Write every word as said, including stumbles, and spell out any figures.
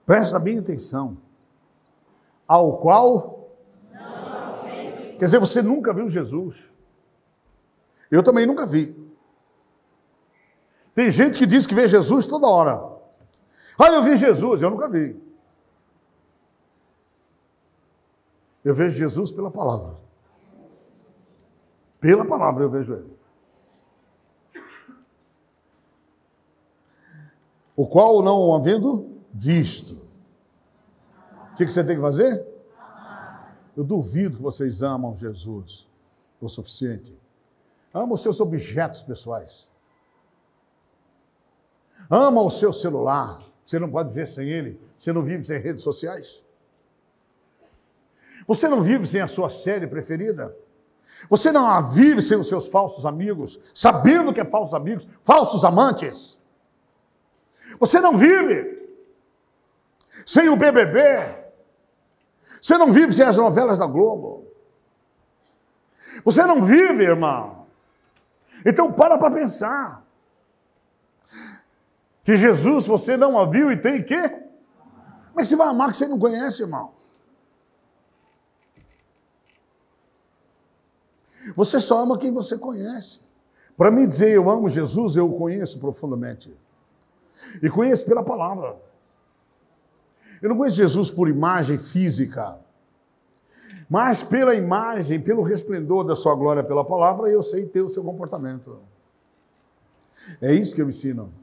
Presta bem atenção. Ao qual? Não. Quer dizer, você nunca viu Jesus. Eu também nunca vi. Tem gente que diz que vê Jesus toda hora. Ah, eu vi Jesus. Eu nunca vi. Eu vejo Jesus pela palavra. Pela palavra eu vejo ele. O qual não havendo visto. O que você tem que fazer? Eu duvido que vocês amam Jesus o suficiente. Amam os seus objetos pessoais. Amam o seu celular. Você não pode ver sem ele. Você não vive sem redes sociais. Você não vive sem a sua série preferida. Você não vive sem os seus falsos amigos, sabendo que é falsos amigos, falsos amantes. Você não vive sem o B B B. Você não vive sem as novelas da Globo. Você não vive, irmão. Então para para pensar. Que Jesus você não a viu e tem que? Mas você vai amar que você não conhece, irmão. Você só ama quem você conhece. Para mim dizer eu amo Jesus, eu o conheço profundamente. E conheço pela palavra. Eu não conheço Jesus por imagem física. Mas pela imagem, pelo resplendor da sua glória pela palavra, eu sei ter o seu comportamento. É isso que eu ensino.